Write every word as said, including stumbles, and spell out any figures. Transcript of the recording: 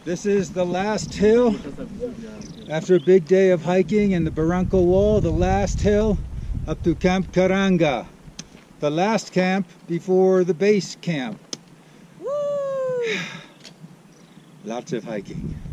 This is the last hill after a big day of hiking in the Barranco Wall, the last hill up to Camp Karanga, the last camp before the base camp. Woo! Lots of hiking.